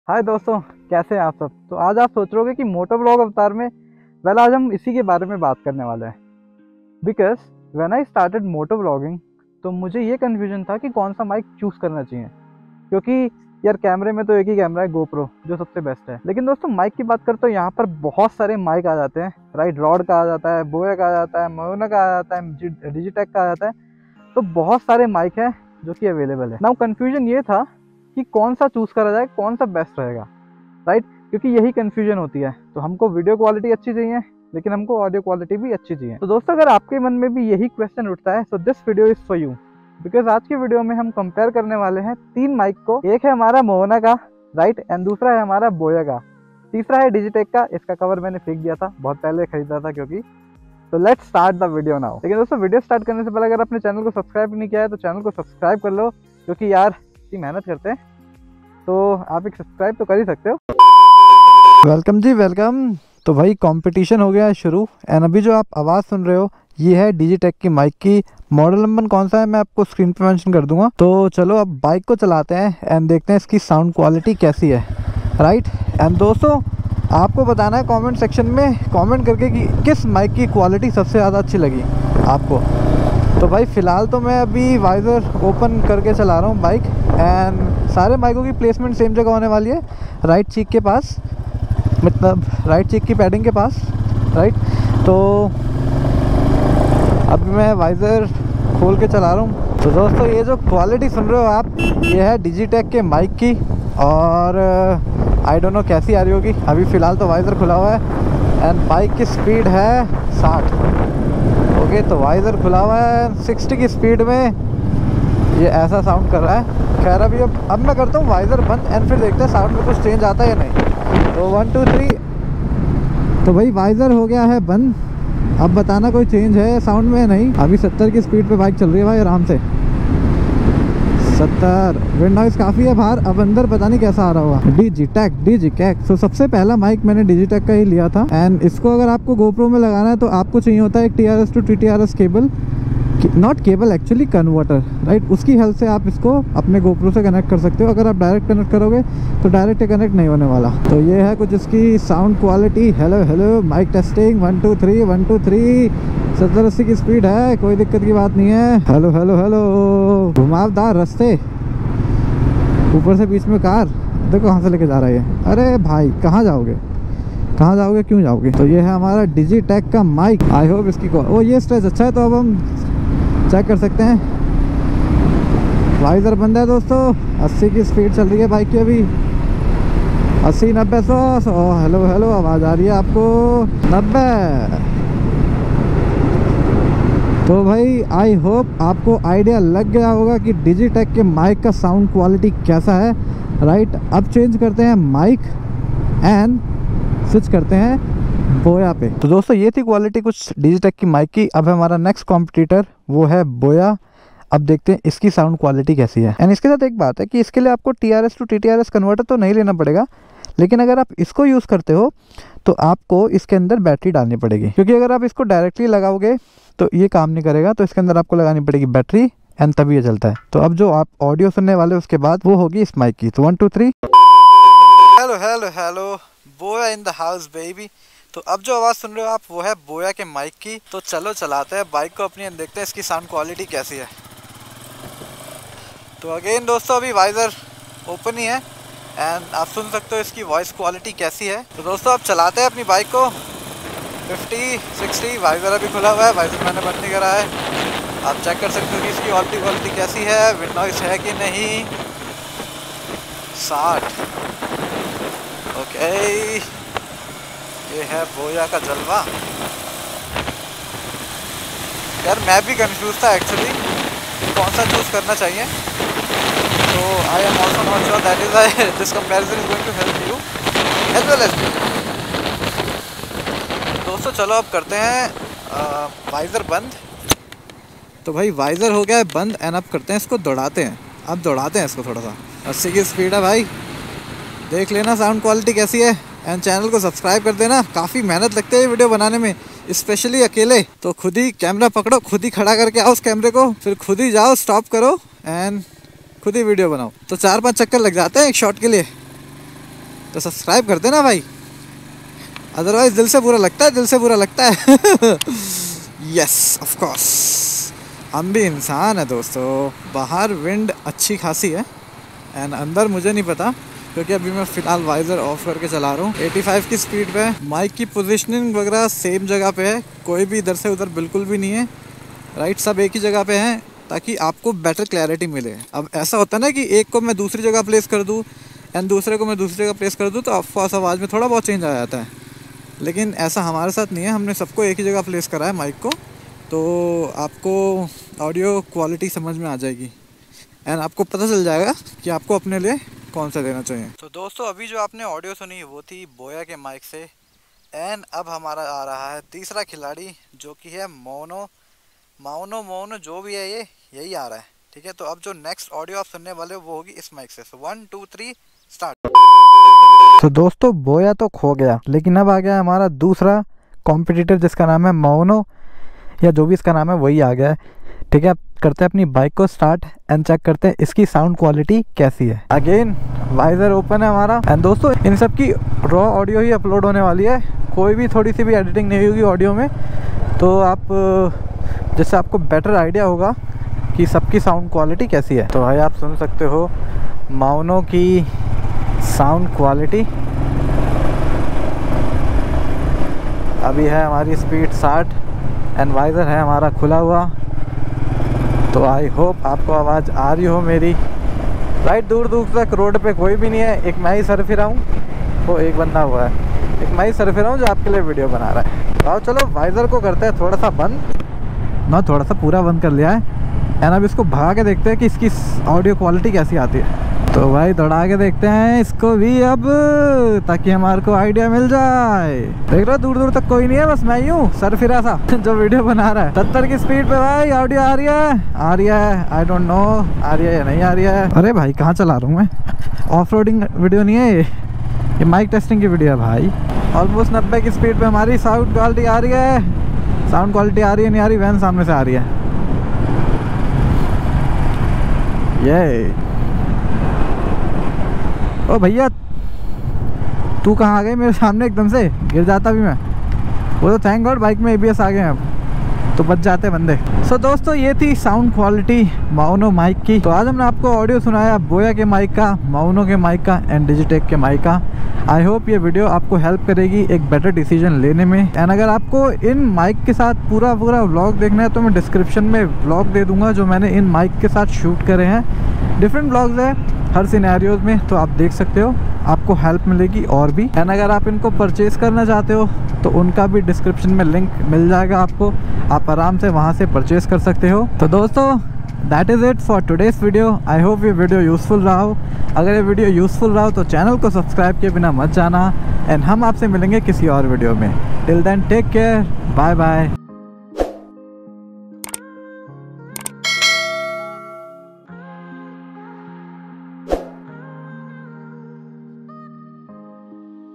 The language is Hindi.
हाय दोस्तों, कैसे हैं आप सब। तो आज आप सोच रहे होगे कि मोटो ब्लॉग अवतार में आज हम इसी के बारे में बात करने वाले हैं। Because when I started moto blogging तो मुझे ये कन्फ्यूजन था कि कौन सा माइक चूज़ करना चाहिए, क्योंकि यार कैमरे में तो एक ही कैमरा है, गोप्रो, जो सबसे बेस्ट है। लेकिन दोस्तों माइक की बात करें तो यहाँ पर बहुत सारे माइक आ जाते हैं, राइट। रॉड का आ जाता है, बोया का आ जाता है, मोयोना का आ जाता है, डिजिटेक का आ जाता है। तो बहुत सारे माइक हैं जो कि अवेलेबल है। नाउ कन्फ्यूजन ये था कि कौन सा चूज़ करा जाए, कौन सा बेस्ट रहेगा, राइट। क्योंकि यही कन्फ्यूजन होती है। तो हमको वीडियो क्वालिटी अच्छी चाहिए, लेकिन हमको ऑडियो क्वालिटी भी अच्छी चाहिए। तो दोस्तों अगर आपके मन में भी यही क्वेश्चन उठता है तो this video is for you. Because आज की वीडियो में हम कंपेयर करने वाले हैं 3 माइक को। एक है हमारा मोहना का, राइट, एंड दूसरा है हमारा बोया का, तीसरा है डिजिटेक का। इसका कवर मैंने फेंक दिया था, बहुत पहले खरीदा था क्योंकि। तो let's start the video now. लेकिन दोस्तों वीडियो स्टार्ट करने से पहले अगर अपने चैनल को सब्सक्राइब नहीं किया है तो चैनल को सब्सक्राइब कर लो, क्योंकि यार इतनी मेहनत करते हैं तो आप एक सब्सक्राइब तो कर ही सकते हो। Welcome ji, welcome. तो भाई कंपटीशन हो गया है शुरू। एंड अभी जो आप आवाज़ सुन रहे हो ये है डिजिटेक की माइक की। मॉडल नंबर कौन सा है मैं आपको स्क्रीन पे मेंशन कर दूंगा। तो चलो अब बाइक को चलाते हैं एंड देखते हैं इसकी साउंड क्वालिटी कैसी है, राइट। एंड दोस्तों आपको बताना है कमेंट सेक्शन में कमेंट करके कि किस माइक की क्वालिटी सबसे ज़्यादा अच्छी लगी आपको। तो भाई फ़िलहाल तो मैं अभी वाइज़र ओपन करके चला रहा हूँ बाइक। एंड सारे माइकों की प्लेसमेंट सेम जगह होने वाली है, राइट चीक के पास, मतलब राइट चीक की पैडिंग के पास, राइट। तो अभी मैं वाइज़र खोल के चला रहा हूँ। तो दोस्तों ये जो क्वालिटी सुन रहे हो आप, ये है डिजिटेक के माइक की। और आई डोंट नो कैसी आ रही होगी। अभी फ़िलहाल तो वाइज़र खुला हुआ है एंड बाइक की स्पीड है 60। ओके, तो वाइज़र खुला हुआ है 60 की स्पीड में ये ऐसा साउंड कर रहा है। खैर अभी अब मैं करता हूँ वाइज़र बंद एंड फिर देखते हैं साउंड में कुछ चेंज आता है या नहीं। तो 1 2 3। तो भाई वाइज़र हो गया है बंद। अब बताना कोई चेंज है साउंड में? नहीं। अभी 70 की स्पीड पे बाइक चल रही है भाई आराम से। 70। विंड नॉइज़ काफ़ी है बाहर। अब अंदर पता नहीं कैसा आ रहा होगा। डिजिटेक। तो सबसे पहला माइक मैंने डिजिटेक का ही लिया था। एंड इसको अगर आपको गोप्रो में लगाना है तो आपको चाहिए होता है एक TRS to TTRS cable, not cable actually, converter, right. उसकी हेल्प से आप इसको अपने गोप्रो से कनेक्ट कर सकते हो। अगर आप डायरेक्ट कनेक्ट करोगे तो डायरेक्ट कनेक्ट नहीं होने वाला। तो ये है कुछ इसकी sound quality. Hello mic testing 1 2 3 1 2 3। 70-80 की स्पीड है, कोई दिक्कत की बात नहीं है। हेलो घुमावदार रास्ते, ऊपर से बीच में कार, देखो कहाँ से लेके जा रहा है ये। अरे भाई कहाँ जाओगे, क्यों जाओगे। तो ये है हमारा डिजिटेक का माइक। आई होप इसकी ओ ये स्ट्रेच अच्छा है। तो अब हम चेक कर सकते हैं। वाइज़र बंद है दोस्तों। 80 की स्पीड चल रही है बाइक की अभी। 80 90 100। हेलो आवाज़ आ रही है आपको? 90। तो भाई आई होप आपको आइडिया लग गया होगा कि डिजिटेक के माइक का साउंड क्वालिटी कैसा है, राइट। अब चेंज करते हैं माइक एंड स्विच करते हैं बोया पे। तो दोस्तों ये थी क्वालिटी कुछ डिजिटेक की माइक की। अब हमारा नेक्स्ट कॉम्पिटिटर वो है बोया। अब देखते हैं इसकी साउंड क्वालिटी कैसी है। एंड इसके साथ एक बात है कि इसके लिए आपको TRS टू TTRS कन्वर्टर तो नहीं लेना पड़ेगा, लेकिन अगर आप इसको यूज़ करते हो तो आपको इसके अंदर बैटरी डालनी पड़ेगी, क्योंकि अगर आप इसको डायरेक्टली लगाओगे तो ये काम नहीं करेगा। तो इसके अंदर आपको लगानी पड़ेगी बैटरी एंड तभी ये चलता है। तो अब जो आप ऑडियो सुनने वाले उसके बाद वो होगी इस माइक की। तो 1 2 3। हेलो बोया इन द हाउस बेबी। तो अब जो आवाज़ सुन रहे हो आप वो है बोया के माइक की। तो चलो चलाते हैं बाइक को अपनी, देखते हैं इसकी साउंड क्वालिटी कैसी है। तो अगेन दोस्तों अभी वाइज़र ओपन ही है एंड आप सुन सकते हो इसकी वॉइस क्वालिटी कैसी है। तो दोस्तों अब चलाते हैं अपनी बाइक को। 50 60। वाइज़र अभी खुला हुआ है, वाइज़र मैंने बंद नहीं करा है। आप चेक कर सकते हो कि इसकी ऑडियो क्वालिटी कैसी है, विंड नॉइज़ है कि नहीं। 60। ओके, ये है बोया का जलवा। यार मैं भी कंफ्यूज था एक्चुअली कौन सा चूज़ करना चाहिए। तो I am also not sure, that is why this comparison is going to help you as well as me. दोस्तों चलो अब करते हैं वाइज़र बंद। तो भाई वाइज़र हो गया है बंद एंड अब करते हैं इसको दौड़ाते हैं। अब दौड़ाते हैं इसको थोड़ा सा। 80 की स्पीड है भाई, देख लेना साउंड क्वालिटी कैसी है। एंड चैनल को सब्सक्राइब कर देना। काफ़ी मेहनत लगती है वीडियो बनाने में, स्पेशली अकेले। तो खुद ही कैमरा पकड़ो, खुद ही खड़ा करके आओ उस कैमरे को, फिर खुद ही जाओ स्टॉप करो एंड खुद ही वीडियो बनाओ। तो 4-5 चक्कर लग जाते हैं एक शॉट के लिए। तो सब्सक्राइब कर देना भाई, अदरवाइज दिल से बुरा लगता है, दिल से बुरा लगता है। यस ऑफ कोर्स, हम भी इंसान है दोस्तों। बाहर विंड अच्छी खासी है एंड अंदर मुझे नहीं पता, क्योंकि अभी मैं फ़िलहाल वाइज़र ऑफ करके चला रहा हूँ 85 की स्पीड पे। माइक की पोजीशनिंग वगैरह सेम जगह पे है, कोई भी इधर से उधर बिल्कुल भी नहीं है, राइट, सब एक ही जगह पे हैं ताकि आपको बेटर क्लैरिटी मिले। अब ऐसा होता है ना कि एक को मैं दूसरी जगह प्लेस कर दूँ एंड दूसरे को मैं दूसरी जगह प्लेस कर दूँ तो ऑफकोर्स आवाज़ में थोड़ा बहुत चेंज आ जाता है, लेकिन ऐसा हमारे साथ नहीं है। हमने सबको एक ही जगह प्लेस करा है माइक को, तो आपको ऑडियो क्वालिटी समझ में आ जाएगी एंड आपको पता चल जाएगा कि आपको अपने लिए कौन सा लेना चाहिए। तो दोस्तों अभी जो आपने ऑडियो सुनी वो थी बोया के माइक से एंड अब हमारा आ रहा है तीसरा खिलाड़ी जो कि है मोनो जो भी है ये यही आ रहा है, ठीक है। तो अब जो नेक्स्ट ऑडियो आप सुनने वाले हो वो होगी इस माइक से। 1 2 3 स्टार्ट। तो दोस्तों बोया तो खो गया, लेकिन अब आ गया हमारा दूसरा कॉम्पिटिटर जिसका नाम है मोनो, या जो भी इसका नाम है वही आ गया है, ठीक है। अब करते हैं अपनी बाइक को स्टार्ट एंड चेक करते हैं इसकी साउंड क्वालिटी कैसी है। अगेन वाइजर ओपन है हमारा एंड दोस्तों इन सब की रॉ ऑडियो ही अपलोड होने वाली है, कोई भी थोड़ी सी भी एडिटिंग नहीं होगी ऑडियो में, तो आप जिससे आपको बेटर आइडिया होगा कि सबकी साउंड क्वालिटी कैसी है। तो भाई आप सुन सकते हो मोनो की साउंड क्वालिटी। अभी है हमारी स्पीड 60 एंड वाइजर है हमारा खुला हुआ, तो आई होप आपको आवाज़ आ रही हो मेरी। राइट, दूर दूर तक रोड पे कोई भी नहीं है, एक मैं ही सर फिरा हूँ, वो एक बंदा हुआ है, एक मैं ही सर फिरा हूँ जो आपके लिए वीडियो बना रहा है। आओ चलो वाइजर को करते हैं थोड़ा सा बंद, ना थोड़ा सा पूरा बंद कर लिया है एंड अब इसको भगा के देखते हैं कि इसकी ऑडियो क्वालिटी कैसी आती है। तो भाई दौड़ा के देखते हैं इसको भी अब, ताकि हमारे को आइडिया मिल जाए। देख रहे हो दूर दूर तक कोई नहीं है, बस मैं ही हूँ सर फिरा सा जो वीडियो बना रहा है। 70 की स्पीड पे भाई ऑडियो आ रही है, आई डोंट नो आ रही है या नहीं आ रही है। अरे भाई कहाँ चला रहा हूँ मैं, ऑफ रोडिंग वीडियो नहीं है ये माइक टेस्टिंग की वीडियो है भाई। ऑलमोस्ट 90 की स्पीड पे हमारी साउंड क्वालिटी आ रही है। साउंड क्वालिटी आ रही है नहीं आ रही, वैन सामने से आ रही है। ये ओ भैया तू कहाँ आ गए मेरे सामने, एकदम से गिर जाता भी मैं। वो तो थैंक गॉड बाइक में ABS आ गए हैं अब, तो बच जाते बंदे। सो दोस्तों ये थी साउंड क्वालिटी मोनो माइक की। तो आज हमने आपको ऑडियो सुनाया बोया के माइक का, मोनो के माइक का एंड डिजिटेक के माइक का। आई होप ये वीडियो आपको हेल्प करेगी एक बेटर डिसीजन लेने में। एंड अगर आपको इन माइक के साथ पूरा व्लॉग देखना है तो मैं डिस्क्रिप्शन में व्लॉग दे दूंगा जो मैंने इन माइक के साथ शूट करे हैं। डिफरेंट व्लॉग्स है हर सिनेरियोज में, तो आप देख सकते हो, आपको हेल्प मिलेगी और भी। एंड अगर आप इनको परचेज़ करना चाहते हो तो उनका भी डिस्क्रिप्शन में लिंक मिल जाएगा आपको, आप आराम से वहाँ से परचेज़ कर सकते हो। तो दोस्तों that is it for today's video. I hope ये वीडियो यूज़फुल रहा हो। अगर ये वीडियो यूज़फुल रहा हो तो चैनल को सब्सक्राइब किए बिना मत जाना एंड हम आपसे मिलेंगे किसी और वीडियो में। Till then take care, bye bye.